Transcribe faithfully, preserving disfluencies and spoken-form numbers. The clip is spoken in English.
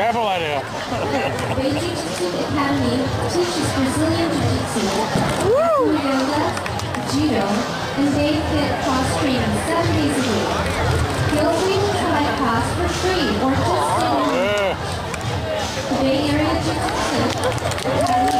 Careful out here. Beijing Institute Academy teaches Brazilian Jiu-Jitsu, yoga, Judo, and day fit cross training seven days a week. Feel free to try class for free or just stay in the Bay Area Jiu-Jitsu Academy.